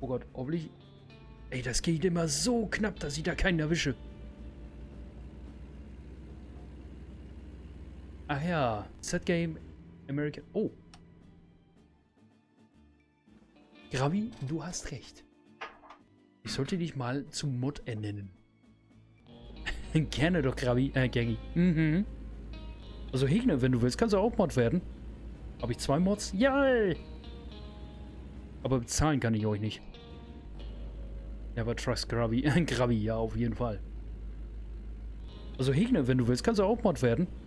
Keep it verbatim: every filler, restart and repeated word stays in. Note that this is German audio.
Oh Gott, hoffentlich... Ey, das geht immer so knapp, dass ich da keinen erwische. Ach ja, Set Game American... Oh. Gravi, du hast recht. Ich sollte dich mal zum Mod ernennen. Gerne doch, Gravi, äh, Gängi. Mhm. Also Hegner, wenn du willst, kannst du auch Mod werden. Habe ich zwei Mods? Ja! Aber bezahlen kann ich euch nicht. Never trust Gravi. Gravi, ja, auf jeden Fall. Also Hegner, wenn du willst, kannst du auch Mod werden.